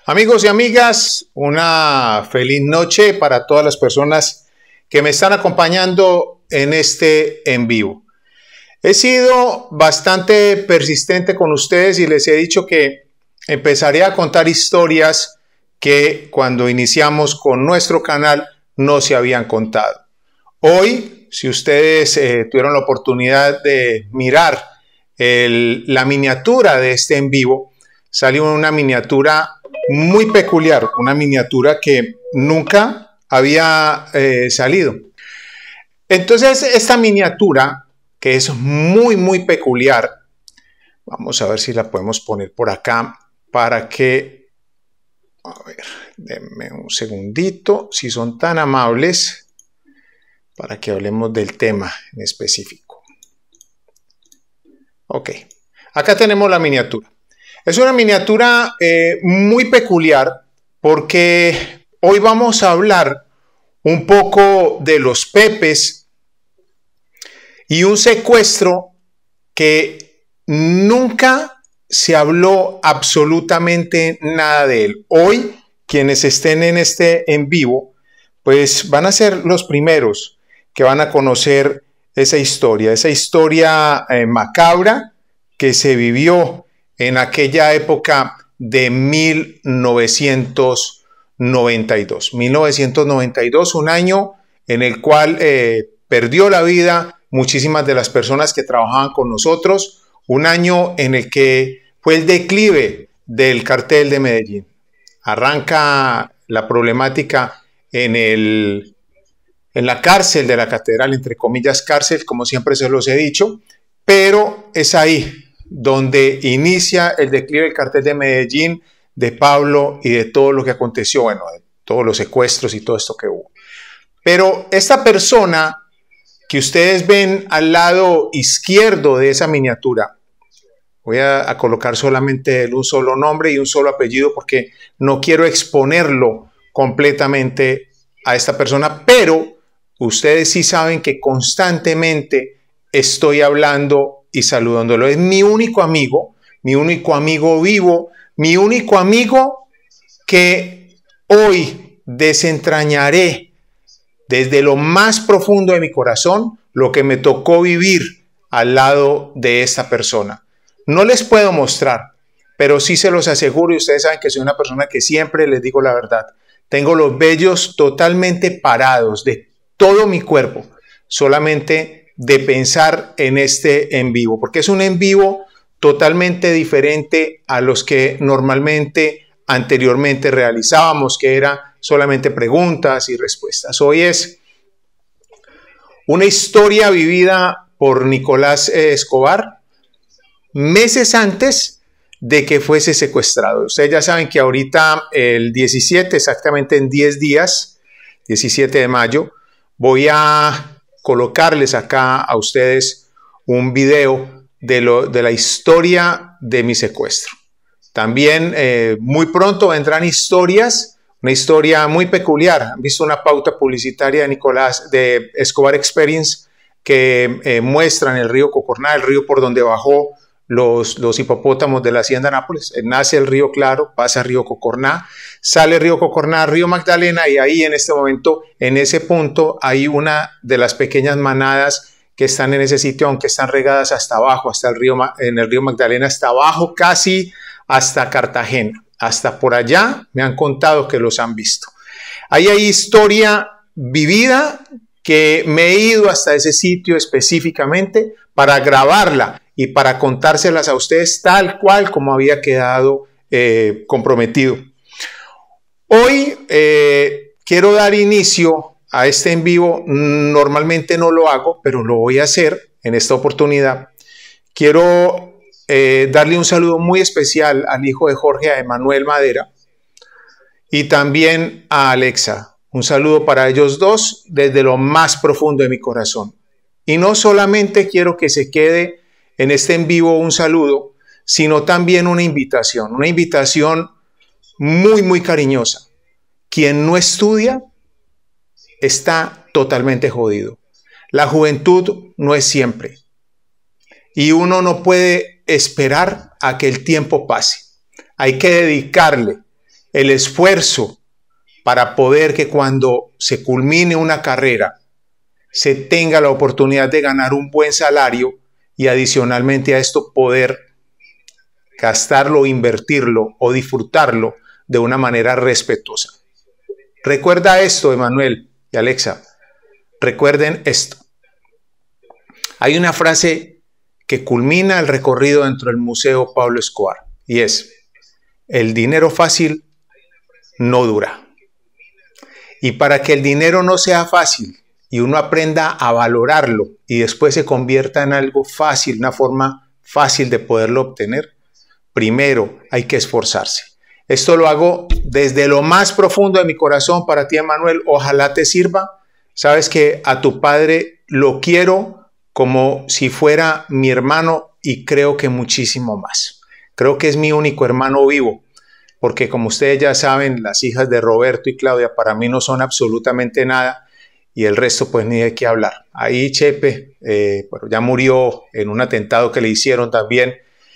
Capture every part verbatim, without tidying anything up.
Amigos y amigas, una feliz noche para todas las personas que me están acompañando en este en vivo. He sido bastante persistente con ustedes y les he dicho que empezaré a contar historias que cuando iniciamos con nuestro canal no se habían contado. Hoy, si ustedes eh, tuvieron la oportunidad de mirar el, la miniatura de este en vivo, salió una miniatura muy peculiar, una miniatura que nunca había eh, salido. Entonces, esta miniatura, que es muy, muy peculiar, vamos a ver si la podemos poner por acá para que, a ver, denme un segundito, si son tan amables, para que hablemos del tema en específico. Ok, acá tenemos la miniatura. Es una miniatura eh, muy peculiar porque hoy vamos a hablar un poco de los Pepes y un secuestro que nunca se habló absolutamente nada de él. Hoy, quienes estén en este en vivo, pues van a ser los primeros que van a conocer esa historia, esa historia eh, macabra que se vivió en aquella época de mil novecientos noventa y dos. mil novecientos noventa y dos, un año en el cual eh, perdió la vida muchísimas de las personas que trabajaban con nosotros, un año en el que fue el declive del cartel de Medellín. Arranca la problemática en, el, en la cárcel de la catedral, entre comillas cárcel, como siempre se los he dicho, pero es ahí donde inicia el declive del cartel de Medellín, de Pablo y de todo lo que aconteció, bueno, de todos los secuestros y todo esto que hubo. Pero esta persona que ustedes ven al lado izquierdo de esa miniatura, voy a, a colocar solamente un solo nombre y un solo apellido porque no quiero exponerlo completamente a esta persona, pero ustedes sí saben que constantemente estoy hablando y saludándolo. Es mi único amigo, mi único amigo vivo, mi único amigo que hoy desentrañaré desde lo más profundo de mi corazón lo que me tocó vivir al lado de esta persona. No les puedo mostrar, pero sí se los aseguro y ustedes saben que soy una persona que siempre les digo la verdad. Tengo los vellos totalmente parados de todo mi cuerpo, solamente de pensar en este en vivo, porque es un en vivo totalmente diferente a los que normalmente anteriormente realizábamos, que era solamente preguntas y respuestas. Hoy es una historia vivida por Nicolás Escobar meses antes de que fuese secuestrado. Ustedes ya saben que ahorita el diecisiete, exactamente en diez días, diecisiete de mayo, voy a colocarles acá a ustedes un video de, lo, de la historia de mi secuestro. También eh, muy pronto vendrán historias, una historia muy peculiar. Han visto una pauta publicitaria de Nicolás, de Escobar Experience, que eh, muestran el río Cocorná, el río por donde bajó los, los hipopótamos de la hacienda Nápoles. Nace el río Claro, pasa el río Cocorná, sale el río Cocorná, río Magdalena, y ahí en este momento, en ese punto, hay una de las pequeñas manadas que están en ese sitio, aunque están regadas hasta abajo, hasta el río, en el río Magdalena, hasta abajo, casi hasta Cartagena. Hasta por allá me han contado que los han visto. Ahí hay historia vivida que me he ido hasta ese sitio específicamente para grabarla y para contárselas a ustedes tal cual como había quedado eh, comprometido. Hoy eh, quiero dar inicio a este en vivo. Normalmente no lo hago, pero lo voy a hacer en esta oportunidad. Quiero eh, darle un saludo muy especial al hijo de Jorge, a Emanuel Madera, y también a Alexa. Un saludo para ellos dos desde lo más profundo de mi corazón. Y no solamente quiero que se quede en este en vivo un saludo, sino también una invitación, una invitación muy, muy cariñosa. Quien no estudia está totalmente jodido. La juventud no es siempre. Y uno no puede esperar a que el tiempo pase. Hay que dedicarle el esfuerzo para poder que cuando se culmine una carrera se tenga la oportunidad de ganar un buen salario y adicionalmente a esto poder gastarlo, invertirlo o disfrutarlo de una manera respetuosa. Recuerda esto, Emanuel y Alexa, recuerden esto. Hay una frase que culmina el recorrido dentro del Museo Pablo Escobar y es: el dinero fácil no dura. Y para que el dinero no sea fácil y uno aprenda a valorarlo y después se convierta en algo fácil, una forma fácil de poderlo obtener, primero hay que esforzarse. Esto lo hago desde lo más profundo de mi corazón para ti, Emanuel. Ojalá te sirva. Sabes que a tu padre lo quiero como si fuera mi hermano y creo que muchísimo más. Creo que es mi único hermano vivo, porque como ustedes ya saben, las hijas de Roberto y Claudia para mí no son absolutamente nada y el resto pues ni de qué hablar. Ahí Chepe eh, bueno, ya murió en un atentado que le hicieron también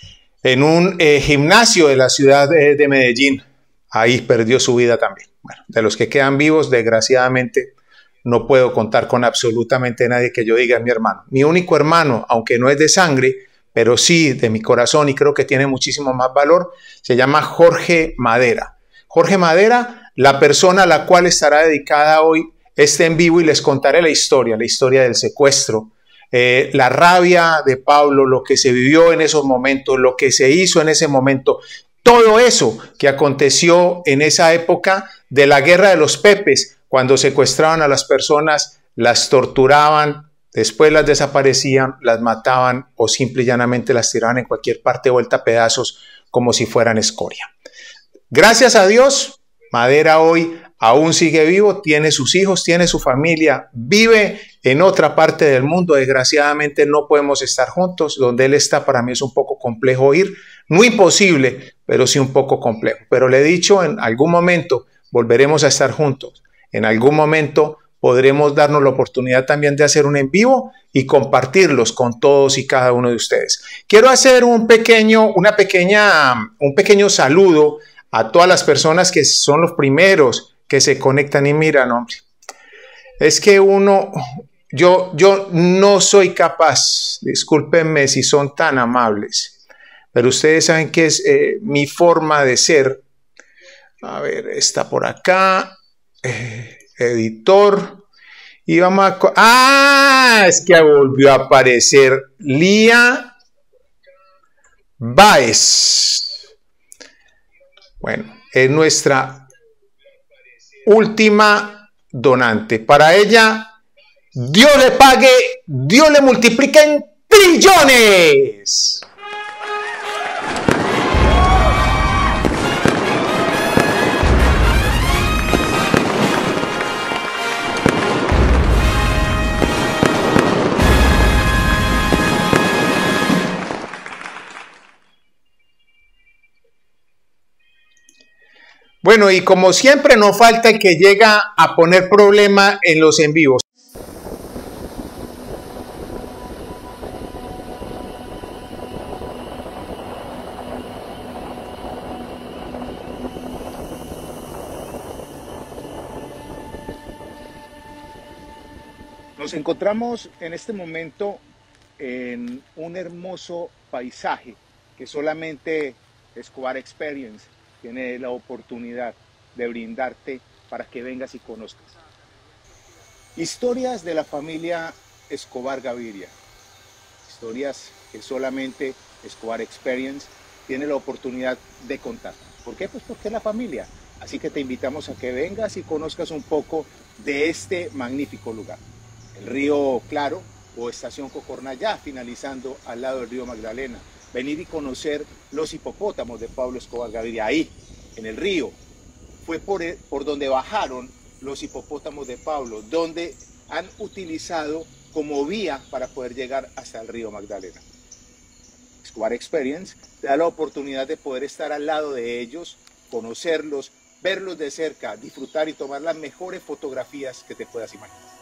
en un eh, gimnasio de la ciudad de, de Medellín. Ahí perdió su vida también. Bueno, de los que quedan vivos, desgraciadamente, no puedo contar con absolutamente nadie que yo diga es mi hermano. Mi único hermano, aunque no es de sangre, pero sí de mi corazón y creo que tiene muchísimo más valor, se llama Jorge Madera. Jorge Madera, la persona a la cual estará dedicada hoy este en vivo y les contaré la historia, la historia del secuestro, Eh, la rabia de Pablo, lo que se vivió en esos momentos, lo que se hizo en ese momento, todo eso que aconteció en esa época de la guerra de los Pepes, cuando secuestraban a las personas, las torturaban, después las desaparecían, las mataban o simple y llanamente las tiraban en cualquier parte vuelta a pedazos como si fueran escoria. Gracias a Dios, Madera hoy aún sigue vivo, tiene sus hijos, tiene su familia, vive en otra parte del mundo. Desgraciadamente no podemos estar juntos. Donde él está para mí es un poco complejo ir, no imposible, pero sí un poco complejo. Pero le he dicho, en algún momento volveremos a estar juntos. En algún momento podremos darnos la oportunidad también de hacer un en vivo y compartirlos con todos y cada uno de ustedes. Quiero hacer un pequeño, una pequeña, un pequeño saludo a todas las personas que son los primeros que se conectan y miran, hombre. Es que uno, yo, yo no soy capaz, discúlpenme si son tan amables, pero ustedes saben que es eh, mi forma de ser. A ver, está por acá, eh, editor, y vamos a... ¡Ah! Es que volvió a aparecer Lía Báez. Bueno, es nuestra última donante. Para ella, Dios le pague, Dios le multiplique en trillones. Bueno, y como siempre no falta el que llega a poner problema en los en vivos. Nos encontramos en este momento en un hermoso paisaje que solamente Escobar Experience tiene la oportunidad de brindarte para que vengas y conozcas. Historias de la familia Escobar Gaviria. Historias que solamente Escobar Experience tiene la oportunidad de contar. ¿Por qué? Pues porque es la familia. Así que te invitamos a que vengas y conozcas un poco de este magnífico lugar. El río Claro o Estación Cocornayá, finalizando al lado del río Magdalena. Venir y conocer los hipopótamos de Pablo Escobar Gaviria, ahí, en el río. Fue por, el, por donde bajaron los hipopótamos de Pablo, donde han utilizado como vía para poder llegar hasta el río Magdalena. Escobar Experience te da la oportunidad de poder estar al lado de ellos, conocerlos, verlos de cerca, disfrutar y tomar las mejores fotografías que te puedas imaginar.